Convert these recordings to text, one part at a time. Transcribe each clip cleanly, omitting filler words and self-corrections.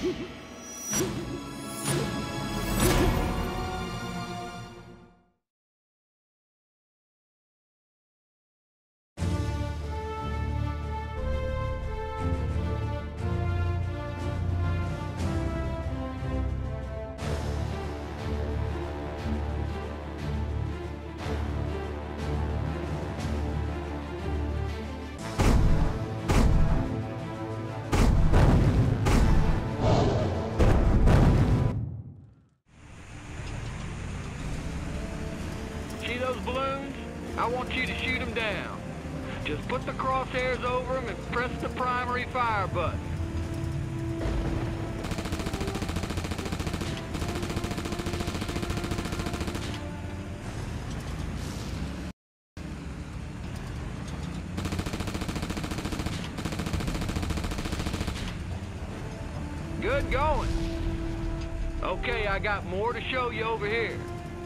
See those balloons? I want you to shoot them down. Just put the crosshairs over them and press the primary fire button. Good going. Okay, I got more to show you over here.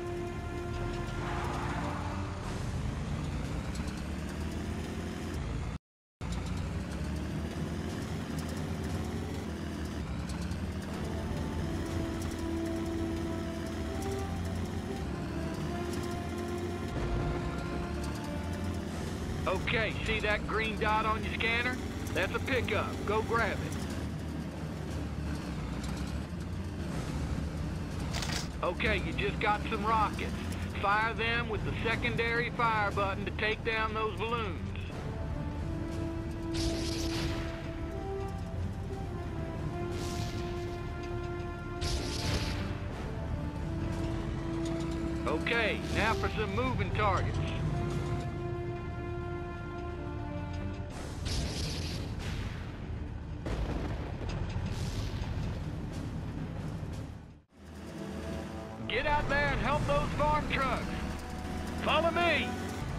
Okay, see that green dot on your scanner? That's a pickup. Go grab it. Okay, you just got some rockets. Fire them with the secondary fire button to take down those balloons. Okay, now for some moving targets. Get out there and help those farm trucks. Follow me.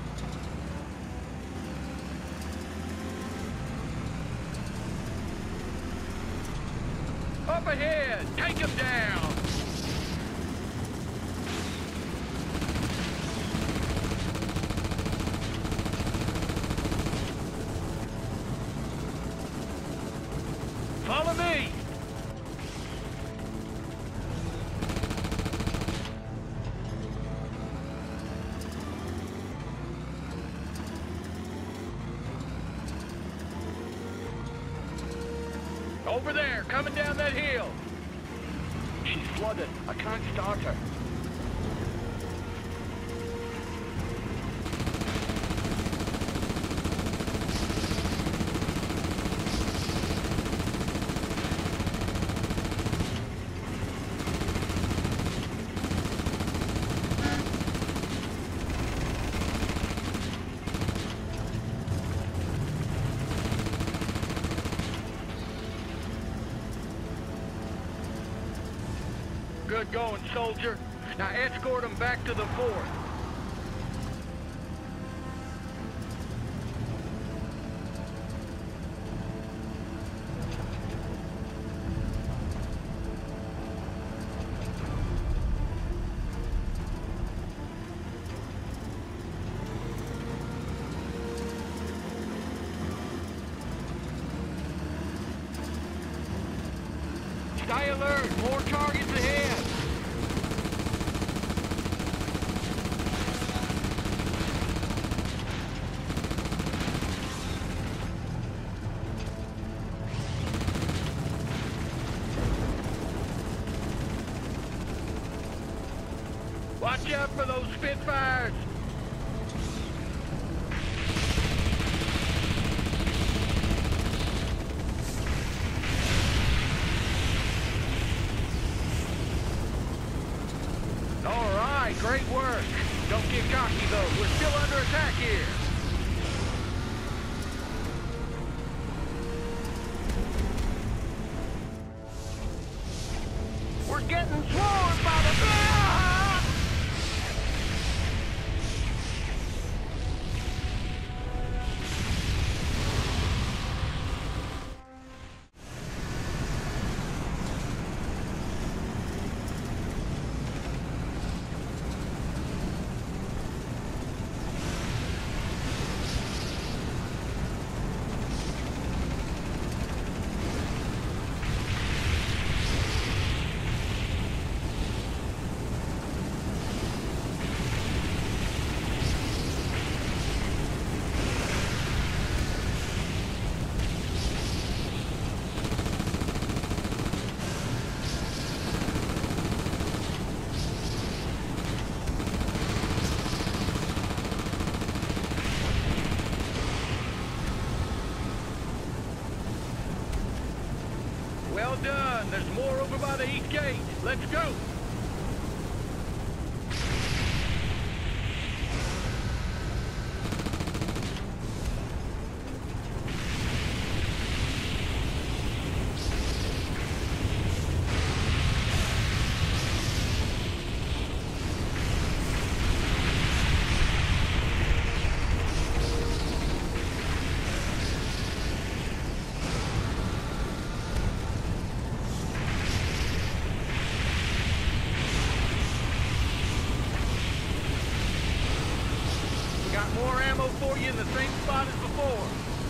Up ahead, take them down. Follow me. Over there, coming down that hill. She's flooded. I can't start her. Good going, soldier. Now escort them back to the fort. Stay alert. More targets ahead. Watch out for those Spitfires! All right, great work. Don't get cocky though, we're still under attack here. We're getting swarmed by the... engage. Let's go. Got more ammo for you in the same spot as before.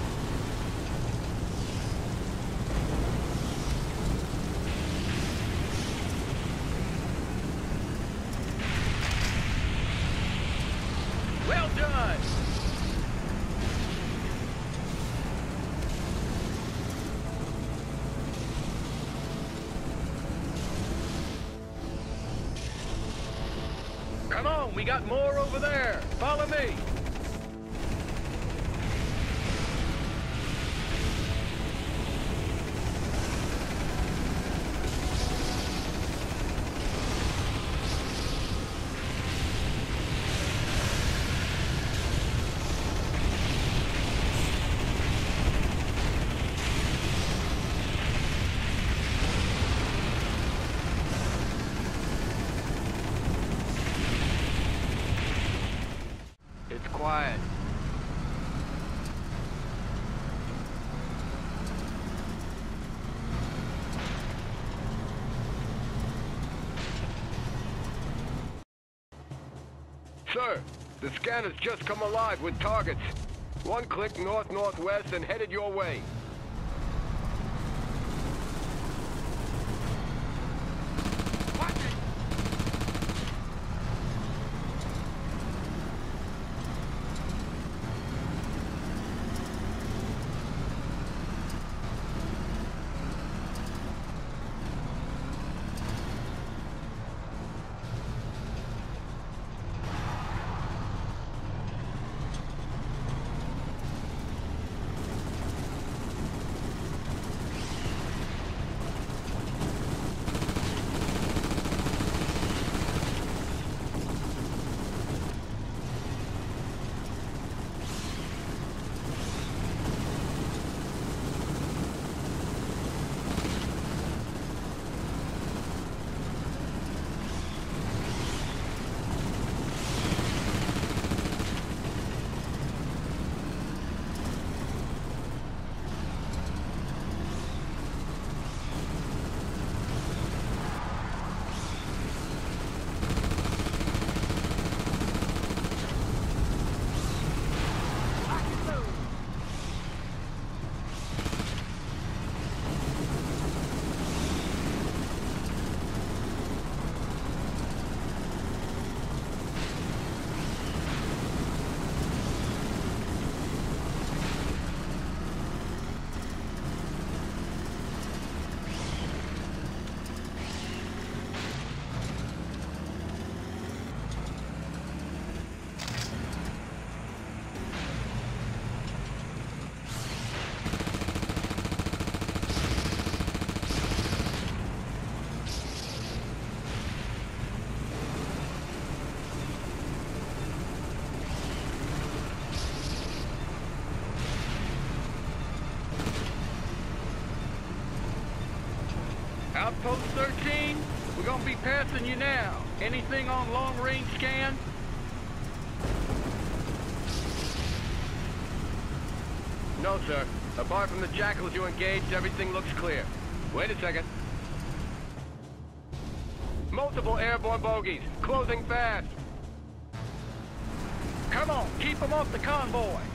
Well done. Come on, we got more over there. Follow me. It's quiet. Sir, the scanner's just come alive with targets. One click north-northwest and headed your way. Watch it! Outpost 13, we're gonna be passing you now. Anything on long-range scan? No, sir. Apart from the jackals you engaged, everything looks clear. Wait a second. Multiple airborne bogies, closing fast. Come on, keep them off the convoy.